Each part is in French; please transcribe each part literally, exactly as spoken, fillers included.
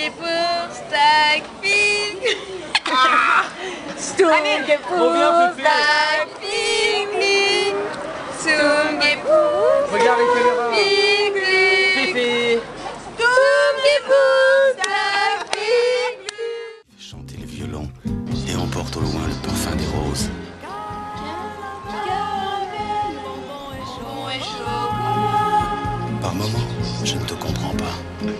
Stungeburtstag, Stungeburtstag, Fingling, Stungeburtstag, Regarde les caméras. Fifi, Stungeburtstag, Fingling. Chanter le violon et emporte au loin le parfum des roses. Par moments, je ne te comprends pas.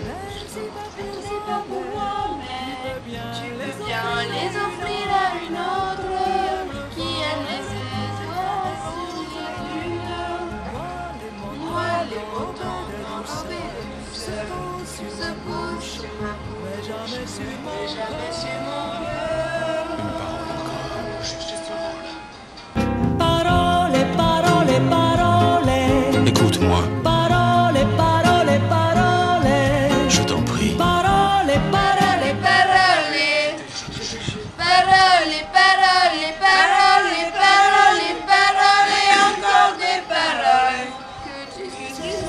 Tu veux bien les offrir à une autre qui aime les étoiles. Moi, les potons enrobés de douceur se couchent sur ma peau. Mais jamais sur mon cœur. Une parole encore, juste une Parole, parole, parole. parole. Écoute-moi, Parole, parole, parole. je t'en prie. Parole, parole, Parole, parole, parole, parole, parole, parole, et encore des paroles que tu utilises.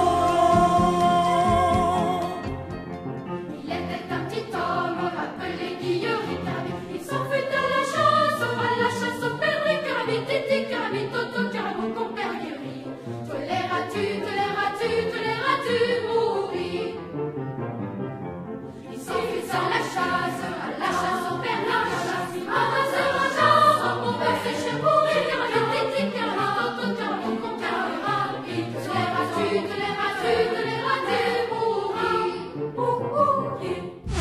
Il était un petit homme appelé Guillaume Ricardo. Il s'en fut à la chasse, à la chasse au père Ricardo, titi Carami, toto Caramo, compère Guéry. Toléras-tu, toléras-tu, toléras-tu mourir? Il s'en fut à la chasse, à la chasse au père Ricardo. À la chasse, mon père s'est chez mourir, Carami, titi Carami, toto Caramo, compère Guéry. Toléras-tu, toléras-tu, toléras-tu mourir? Mourir.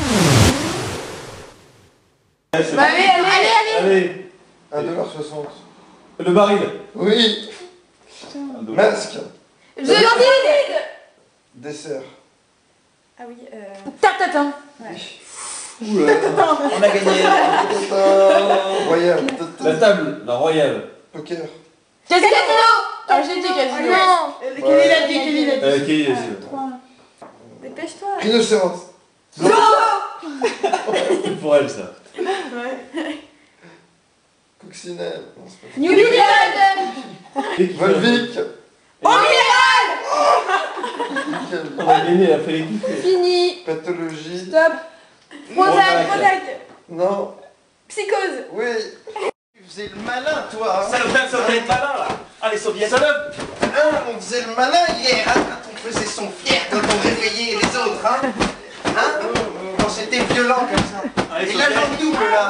Bah oui, allez, allez, allez. Allez, un dollar soixante. le baril. Oui. Masque. Je l'en dis. Dessert. Ah oui, euh... Tartatin. Oula. On a gagné. Royal. La table, la royale. Poker. Casino. Ah, j'ai dit casino. Non. Kelly l'a dit, Kelly l'a dit. Euh, qui est Dépêche-toi. Rhinocéros. C'est pour elle ça. Coccinelle. Non, c'est pas New Zealand. Volvic. Oh, minéral. Nickel. On a gagné, elle a fait les kiffer. Fini. Pathologie. Stop. Prozac, Prozac. Non. Psychose. Oui. Tu faisais le malin, toi. Hein. Ça va être malin là. Allez, soviétique. Salope. Hein, on faisait le malin hier, hein, quand on faisait son fier, quand on réveillait les autres, hein. Hein, quand c'était violent comme ça. Allez, Et l'agent double, là.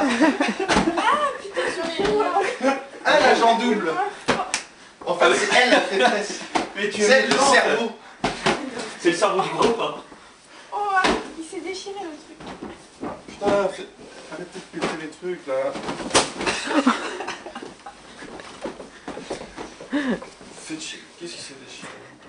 Ah, l'agent double. Enfin, c'est elle la faiblesse. Mais tu C'est es le cerveau. C'est le cerveau du groupe. Hein. Oh, il s'est déchiré le truc. Putain, fait... arrêtez de péter les trucs, là. Faites chier. Qu'est-ce qui s'est déchiré?